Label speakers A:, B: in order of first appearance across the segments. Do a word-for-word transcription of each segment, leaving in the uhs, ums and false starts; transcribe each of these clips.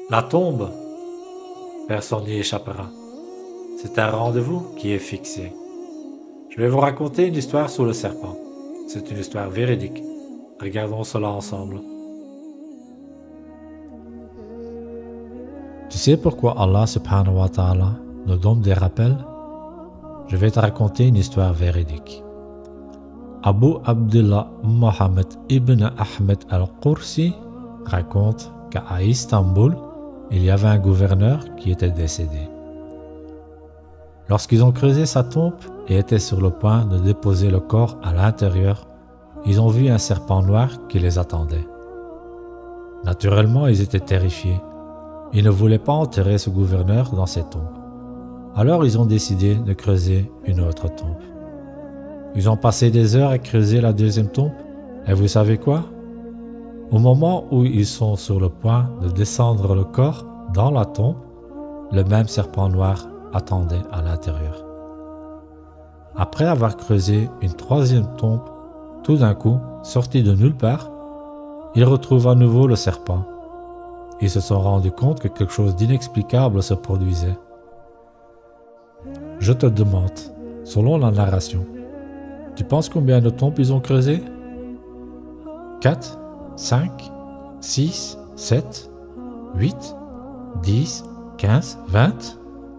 A: La tombe, personne n'y échappera. C'est un rendez-vous qui est fixé. Je vais vous raconter une histoire sur le serpent. C'est une histoire véridique. Regardons cela ensemble. Tu sais pourquoi Allah subhanahu wa ta'ala nous donne des rappels? Je vais te raconter une histoire véridique. Abu Abdullah Mohammed ibn Ahmed al-Qursi raconte qu'à Istanbul, il y avait un gouverneur qui était décédé. Lorsqu'ils ont creusé sa tombe et étaient sur le point de déposer le corps à l'intérieur, ils ont vu un serpent noir qui les attendait. Naturellement, ils étaient terrifiés. Ils ne voulaient pas enterrer ce gouverneur dans cette tombe. Alors ils ont décidé de creuser une autre tombe. Ils ont passé des heures à creuser la deuxième tombe, et vous savez quoi? Au moment où ils sont sur le point de descendre le corps dans la tombe, le même serpent noir attendait à l'intérieur. Après avoir creusé une troisième tombe, tout d'un coup, sorti de nulle part, ils retrouvent à nouveau le serpent. Ils se sont rendus compte que quelque chose d'inexplicable se produisait. Je te demande, selon la narration, tu penses combien de tombes ils ont creusé? quatre, cinq, six, sept, huit, dix, quinze, vingt?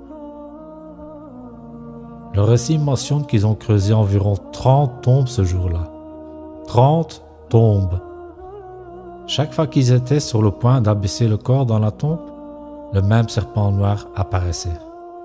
A: Le récit mentionne qu'ils ont creusé environ trente tombes ce jour-là. trente tombes. Chaque fois qu'ils étaient sur le point d'abaisser le corps dans la tombe, le même serpent noir apparaissait.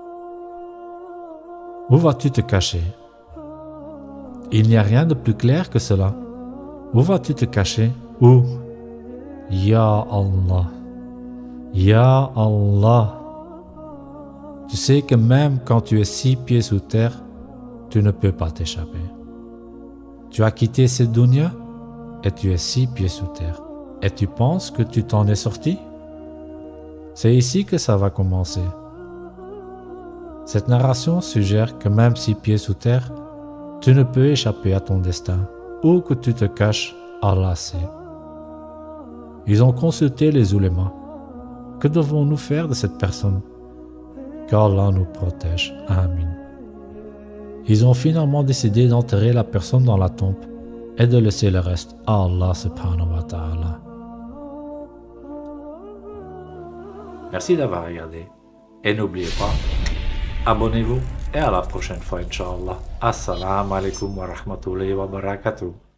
A: Où vas-tu te cacher? Il n'y a rien de plus clair que cela. Où vas-tu te cacher? Où? Ya Allah. Ya Allah. Tu sais que même quand tu es six pieds sous terre, tu ne peux pas t'échapper. Tu as quitté cette dunya et tu es six pieds sous terre. Et tu penses que tu t'en es sorti? C'est ici que ça va commencer. Cette narration suggère que même six pieds sous terre, tu ne peux échapper à ton destin. Où que tu te caches, Allah sait. Ils ont consulté les ulémas. Que devons-nous faire de cette personne? Qu'Allah nous protège. Amin. Ils ont finalement décidé d'enterrer la personne dans la tombe et de laisser le reste à Allah subhanahu wa ta'ala. Merci d'avoir regardé. Et n'oubliez pas, abonnez-vous et à la prochaine fois, Inch'Allah. Assalamu alaikum wa rahmatullahi wa barakatuh.